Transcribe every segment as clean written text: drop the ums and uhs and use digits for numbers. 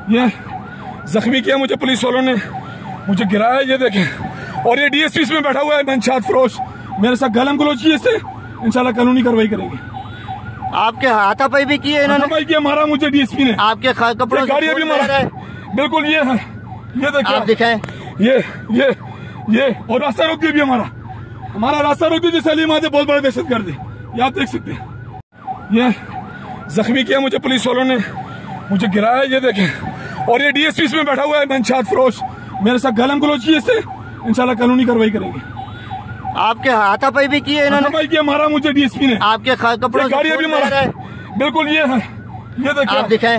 ये जख्मी किया मुझे पुलिस वालों ने, मुझे गिराया, ये देखें। और ये डीएसपी इसमें बैठा हुआ है मंशात फरोश, मेरे साथ गलम गलोच की, इससे इंशाल्लाह कानूनी कार्रवाई करेंगे। आपके हाथापाई भी किए इन्होंने? हाथापाई किया, मारा मुझे डीएसपी ने, आपके कपड़ों गाड़ी अभी मारा है। बिल्कुल ये है, ये देखिए आप दिखाएं। ये और रास्ता रोक दिया भी हमारा रास्ता रोक दिया, जैसे अली मादे बहुत बड़े दहशत कर दी, ये आप देख सकते हैं। ये जख्मी किया मुझे पुलिस वालों ने, मुझे गिराया, ये देखें। और ये डीएसपी इसमें बैठा हुआ है मंशात फरोश, मेरे साथ गलम गलोच की, इससे इंशाल्लाह कानूनी कार्रवाई करेंगे। आपके हाथापाई भी किए इन्होंने? हाथापाई किया, मारा मुझे डीएसपी ने, आपके कपड़ों गाड़ी अभी मारा है। बिल्कुल ये है, ये देखिए आप दिखाएं।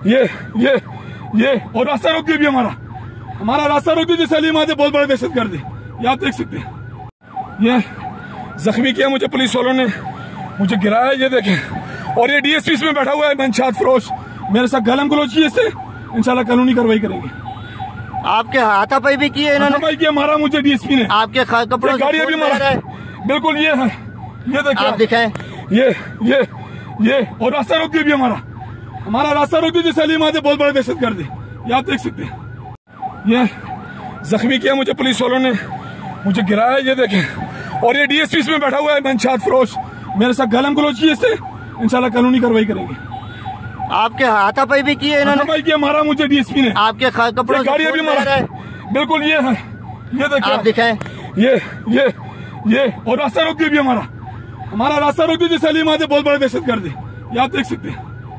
ये और रास्ता रोक दिया भी हमारा रास्ता रोक दिया, जैसे अली मादे बहुत बड़े दहशत कर दी, ये आप देख सकते हैं। ये जख्मी किया मुझे पुलिस वालों ने, मुझे गिराया, ये देखें। और ये डीएसपी इसमें बैठा हुआ है मंशात फरोश, मेरे साथ गलम गलोच की, इससे इंशाल्लाह कानूनी कार्रवाई करेंगे। आपके हाथापाई भी किए इन्होंने? हाथापाई किया, मारा मुझे डीएसपी ने, आपके कपड़ों गाड़ी अभी मारा है। बिल्कुल ये है, ये देखिए आप दिखाएं। ये और रास्ता रोक दिया भी हमारा रास्ता रोक दिया, जैसे अली मादे बहुत बड़े दहशत कर दी, ये आप देख सकते हैं। ये जख्मी किया मुझे पुलिस वालों ने, मुझे गिराया, ये देखें। और ये डीएसपी इसमें बैठा हुआ है मंशात फरोश, मेरे साथ गलम गलोच की, इससे इंशाल्लाह कानूनी कार्रवाई करेंगे। आपके हाथापाई भी किए इन्होंने? हाथापाई किया, मारा मुझे डीएसपी ने, आपके कपड़ों गाड़ी अभी मारा है। बिल्कुल ये है, ये देखिए आप दिखाएं। ये और रास्ता रोक दिया भी हमारा रास्ता रोक दिया, जैसे अली मादे बहुत बड़े दहशत कर दी, ये आप देख सकते हैं।